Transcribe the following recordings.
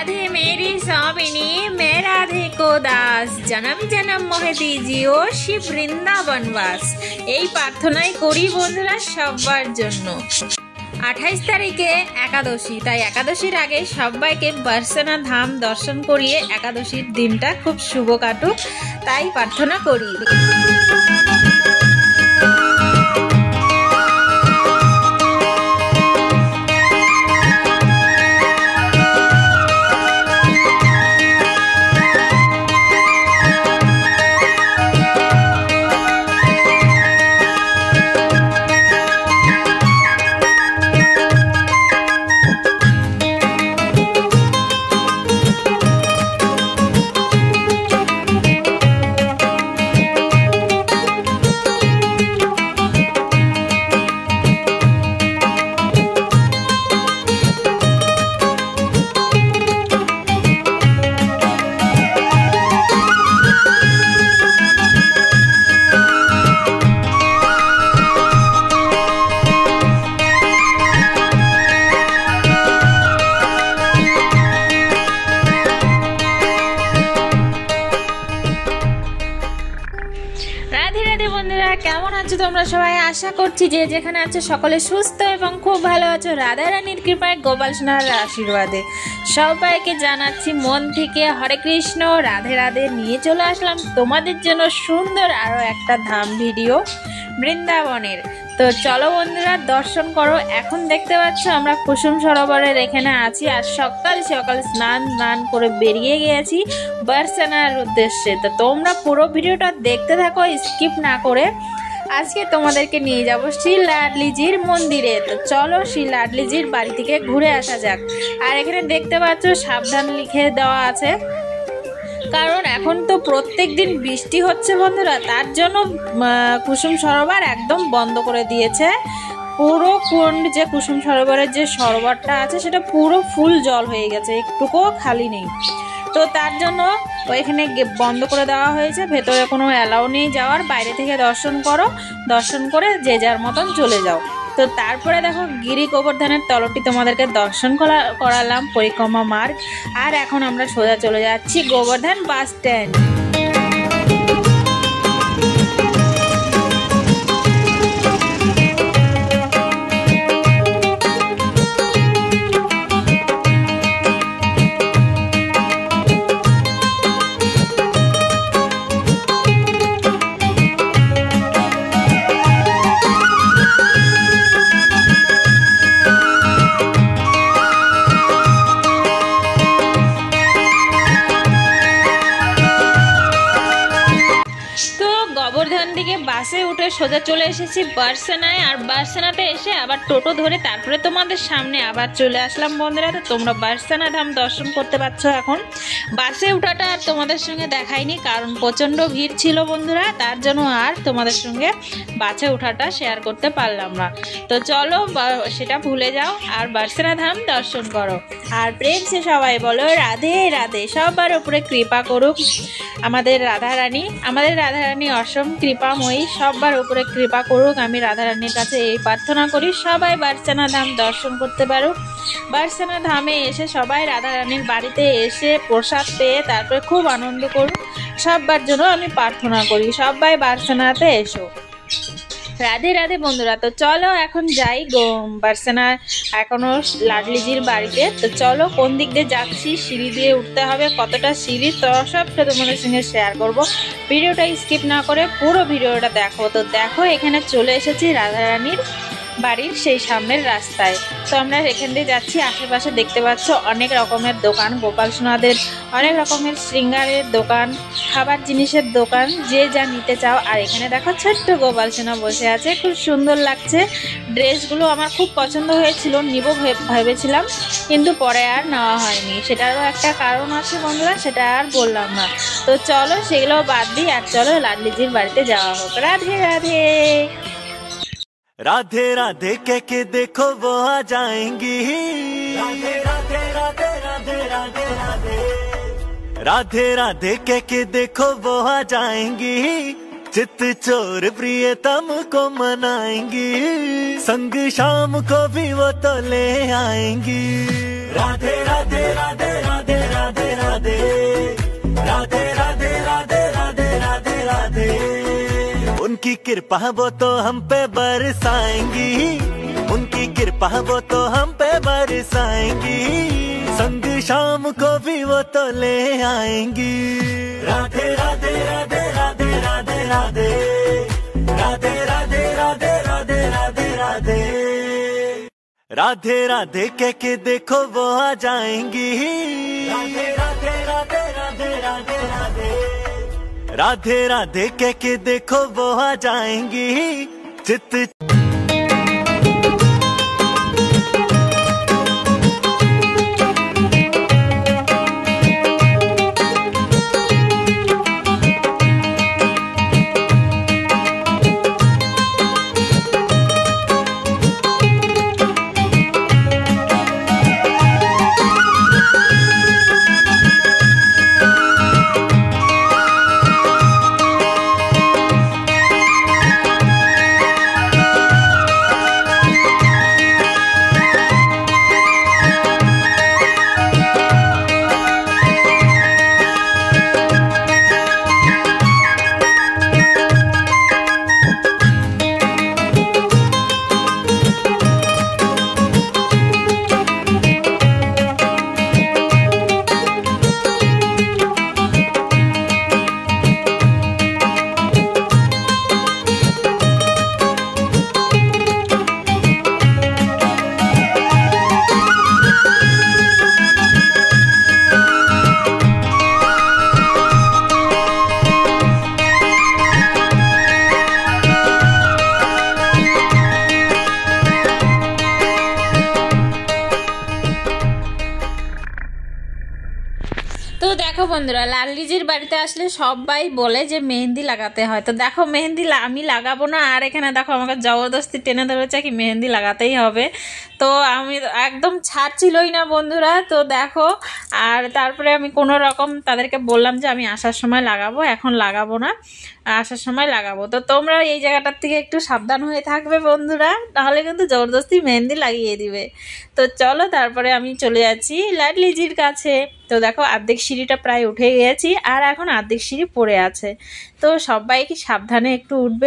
राधे मेरी स्वामिनी मैं राधे को दास जन्म जन्म मोहे दीजिओ शिव বৃন্দাবনবাস। এই প্রার্থনাই করি বন্ধুরা সবার জন্য। 28 তারিখে একাদশী, তাই একাদশীর আগে সবাইকে বর্ষানা ধাম দর্শন করিয়ে একাদশীর দিনটা খুব শুভ কাটুক, তাই প্রার্থনা করি। বন্ধুরা কেমন আছো তোমরা সবাই? আশা করছি যে যেখানে আছো সকলে সুস্থ এবং খুব ভালো আছো। রাধা রানীর কৃপায়, গোপাল সোনার আশীর্বাদে সবাইকে জানাচ্ছি মন থেকে হরে কৃষ্ণ, রাধে রাধে। নিয়ে চলে আসলাম তোমাদের জন্য সুন্দর আরো একটা ধাম ভিডিও বৃন্দাবনের। তো চলো বন্ধুরা দর্শন করো। এখন দেখতে পাচ্ছ আমরা কুসুম সরোবরের এখানে আছি, আর সকাল সকাল স্নান করে বেরিয়ে গিয়েছি বর্ষানার উদ্দেশ্যে। তো তোমরা পুরো ভিডিওটা দেখতে থাকো স্কিপ না করে। আজকে তোমাদেরকে নিয়ে যাব শ্রী লাডলিজির মন্দিরে। তো চলো শ্রী লাডলিজির বাড়ি থেকে ঘুরে আসা যাক। আর এখানে দেখতে পাচ্ছ সাবধান লিখে দেওয়া আছে, কারণ এখন তো প্রত্যেক দিন বৃষ্টি হচ্ছে বন্ধুরা, তার জন্য কুসুম সরোবর একদম বন্ধ করে দিয়েছে। পুরো কুণ্ড যে কুসুম সরোবরের যে সরোবরটা আছে সেটা পুরো ফুল জল হয়ে গেছে, একটুকুও খালি নেই। তো তার জন্য ওইখানে বন্ধ করে দেওয়া হয়েছে, ভেতরে কোনো অ্যালাউ নেই যাওয়ার, বাইরে থেকে দর্শন করো, দর্শন করে যে যার মতন চলে যাও। তো তারপরে দেখো গিরি গোবর্ধনের তলটি তোমাদেরকে দর্শন করালাম, পরিক্রমা মার্গ। আর এখন আমরা সোজা চলে যাচ্ছি গোবর্ধন বাস স্ট্যান্ড। গোবর্ধন দিকে বাসে উঠে সোজা চলে এসেছি বর্ষানায়। আর বর্ষানাতে এসে আবার টোটো ধরে তারপরে তোমাদের সামনে আবার চলে আসলাম বন্ধুরা। তো তোমরা বর্ষানা ধাম দর্শন করতে পারছো। এখন বাসে উঠাটা আর তোমাদের সঙ্গে দেখাইনি, কারণ প্রচণ্ড ভিড় ছিল বন্ধুরা, তার জন্য আর তোমাদের সঙ্গে বাসে উঠাটা শেয়ার করতে পারলাম না। তো চলো সেটা ভুলে যাও আর বর্ষানা ধাম দর্শন করো। আর প্রেম সে সবাই বলো রাধে রাধে। সবার উপরে কৃপা করুক আমাদের রাধারানী, আমাদের রাধারানী অসম কৃপাময়ী, সবার উপরে কৃপা করুক। আমি রাধারানীর কাছে এই প্রার্থনা করি সবাই বর্ষানা ধাম দর্শন করতে পারুক। বর্ষানা ধামে এসে সবাই রাধারানীর বাড়িতে এসে প্রসাদ পেয়ে তারপরে খুব আনন্দ করুক, সবার জন্য আমি প্রার্থনা করি। সবাই বর্ষানাতে এসো। রাধে রাধে বন্ধুরা। তো চলো এখন যাই বর্ষানা এখনো লাডলিজির বাড়িতে। তো চলো কোন দিক দিয়ে যাচ্ছি, সিঁড়ি দিয়ে উঠতে হবে, কতটা সিঁড়ি, তো সবটা তোমাদের সঙ্গে শেয়ার করব। ভিডিওটা স্কিপ না করে পুরো ভিডিওটা দেখো। তো দেখো এখানে চলে এসেছি রাধারানীর বাড়ির সেই সামনের রাস্তায়। তো আমরা এখান দিয়ে যাচ্ছি, আশেপাশে দেখতে পাচ্ছ অনেক রকমের দোকান, গোপাল সোনাদের অনেক রকমের শৃঙ্গারের দোকান, খাবার জিনিসের দোকান, যে যা নিতে চাও। আর এখানে দেখো ছোট্ট গোপাল সোনা বসে আছে, খুব সুন্দর লাগছে। ড্রেসগুলো আমার খুব পছন্দ হয়েছিল, নিব ভেবেছিলাম, কিন্তু পরে আর নেওয়া হয়নি। সেটারও একটা কারণ আছে বন্ধুরা, সেটা আর বললাম না। তো চলো সেগুলো বাদ দিই, আর চলো লাডলিজির বাড়িতে যাওয়া হোক। রাধে রাধে। राधे राधे कह के देखो वो आ जाएंगी, राधे राधे राधे राधे राधे राधे राधे राधे कह के देखो वो आ जाएंगी, चित चोर प्रियतम को मनाएंगी, संग शाम को भी वो तो ले आएंगी। राधे राधे राधे राधे उनकी कृपा वो तो हम पे बरसाएंगी, उनकी कृपा वो तो हम पे बरसाएंगी, संग शाम को भी वो तो ले आएंगी। राधे राधे राधे राधे राधे राधे राधे राधे राधे राधे राधे राधे राधे राधे कह के देखो वो आ जाएंगी। राधे राधे राधे राधे राधे राधे राधे राधे कह के देखो वो आ जाएंगी। चित তো দেখো বন্ধুরা, লাল্লিজির বাড়িতে আসলে সবাই বলে যে মেহেন্দি লাগাতে হয়। তো দেখো মেহেন্দি আমি লাগাবো না, আর এখানে দেখো আমাকে জবরদস্তি টেনে ধরেছে কি মেহেন্দি লাগাতেই হবে। তো আমি একদম ছাড়ছিলই না বন্ধুরা। তো দেখো, আর তারপরে আমি কোনো রকম তাদেরকে বললাম যে আমি আসার সময় লাগাবো, এখন লাগাবো না, আসার সময় লাগাবো। তো তোমরা এই জায়গাটার থেকে একটু সাবধান হয়ে থাকবে বন্ধুরা, তাহলে কিন্তু জবরদস্তি মেহেন্দি লাগিয়ে দিবে। তো চলো, তারপরে আমি চলে যাচ্ছি লাডলিজির কাছে। তো দেখো অর্ধেক সিঁড়িটা প্রায় উঠে গেছি, আর এখন অর্ধেক সিঁড়ি পড়ে আছে। তো সবাইকে সাবধানে একটু উঠবে।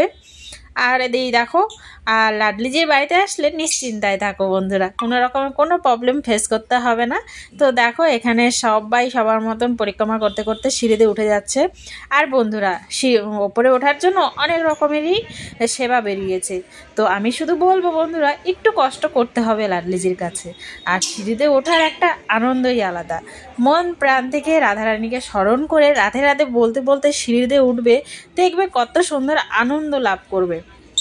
আর এই দেখো, আর লাডলিজির বাড়িতে আসলে নিশ্চিন্তায় থাকো বন্ধুরা, কোনো রকমের কোনো প্রবলেম ফেস করতে হবে না। তো দেখো এখানে সবাই সবার মতন পরিক্রমা করতে করতে সিঁড়িতে উঠে যাচ্ছে। আর বন্ধুরা, ওপরে ওঠার জন্য অনেক রকমেরই সেবা বেরিয়েছে। তো আমি শুধু বলবো বন্ধুরা, একটু কষ্ট করতে হবে লাডলিজির কাছে। আর সিঁড়িতে ওঠার একটা আনন্দই আলাদা। মন প্রাণ থেকে রাধারানীকে স্মরণ করে রাধে রাধে বলতে বলতে সিঁড়িতে উঠবে, দেখবে কত সুন্দর আনন্দ লাভ করবে।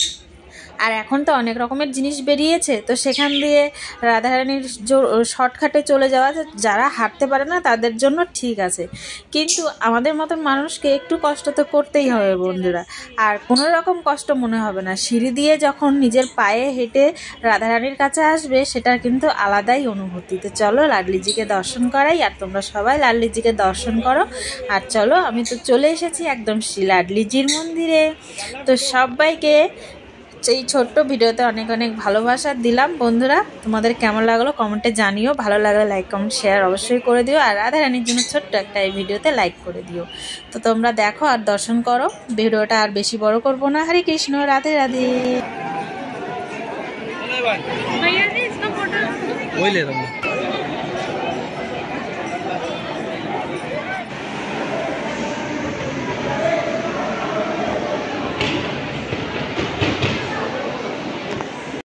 আর এখন তো অনেক রকমের জিনিস বেরিয়েছে, তো সেখান দিয়ে রাধারানীর শর্টকাটে চলে যাওয়া, যারা হাঁটতে পারে না তাদের জন্য ঠিক আছে, কিন্তু আমাদের মতন মানুষকে একটু কষ্ট তো করতেই হবে বন্ধুরা। আর কোনো রকম কষ্ট মনে হবে না, সিঁড়ি দিয়ে যখন নিজের পায়ে হেঁটে রাধারানীর কাছে আসবে, সেটা কিন্তু আলাদাই অনুভূতি। তো চলো লাডলিজিকে দর্শন করাই, আর তোমরা সবাই লাডলিজিকে দর্শন করো। আর চলো, আমি তো চলে এসেছি একদম লাডলিজির মন্দিরে। তো সবাইকে এই ছোট্ট ভিডিওতে অনেক অনেক ভালোবাসা দিলাম বন্ধুরা। তোমাদের কেমন লাগলো কমেন্টে জানিও, ভালো লাগলে লাইক কমেন্ট শেয়ার অবশ্যই করে দিও। আর রাধারানীর জন্য ছোট্ট একটা এই ভিডিওতে লাইক করে দিও। তো তোমরা দেখো আর দর্শন করো, ভিডিওটা আর বেশি বড় করব না। হরে কৃষ্ণ, রাধে রাধে।